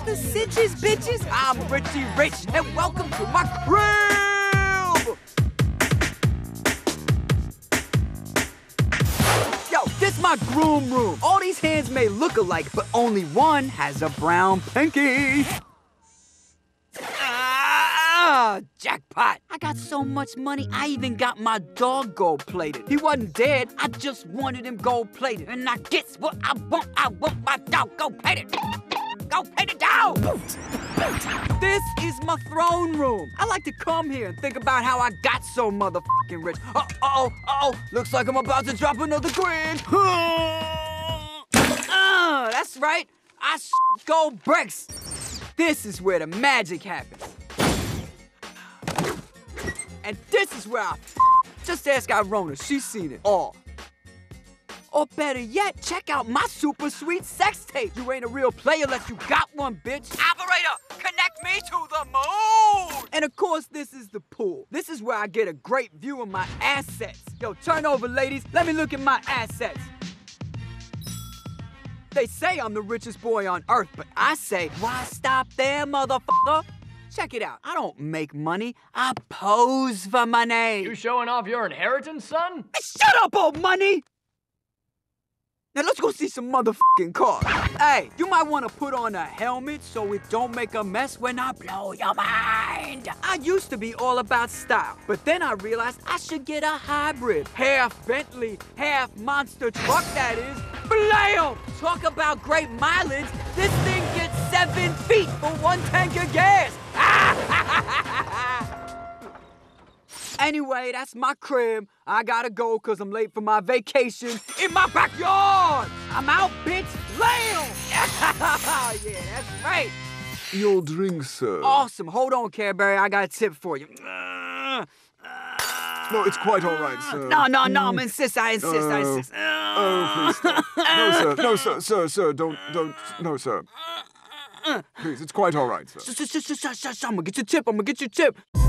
the cinches, bitches? I'm Richie Rich, and welcome to my crib! Yo, this my groom room. All these hands may look alike, but only one has a brown pinky. Jackpot. I got so much money, I even got my dog gold-plated. He wasn't dead, I just wanted him gold-plated. And I guess what I want my dog gold-plated. Gold-plated dog! This is my throne room. I like to come here and think about how I got so motherfucking rich. Uh-oh, looks like I'm about to drop another grin. That's right, I gold bricks. This is where the magic happens. And this is where just ask Irona, she's seen it all. Or better yet, check out my super sweet sex tape. You ain't a real player unless you got one, bitch. Operator, connect me to the moon! And of course, this is the pool. This is where I get a great view of my assets. Yo, turn over, ladies. Let me look at my assets. They say I'm the richest boy on earth, but I say, why stop there, motherfucker? Check it out. I don't make money. I pose for money. You showing off your inheritance, son? Hey, shut up, old money! Now let's go see some motherfucking cars. Hey, you might want to put on a helmet so it don't make a mess when I blow your mind. I used to be all about style, but then I realized I should get a hybrid. Half Bentley, half monster truck, that is. Blam! Talk about great mileage. This thing gets 7 feet for 1 tank of gas. Anyway, that's my crib. I gotta go cause I'm late for my vacation in my backyard. I'm out, bitch. Lamb! Yeah, that's right. Your drink, sir. Awesome. Hold on, Care Bear. I got a tip for you. No, it's quite all right, sir. No, I insist. Oh, please stop. No, sir, don't, no, sir. Please, it's quite all right, sir. I'm gonna get your tip.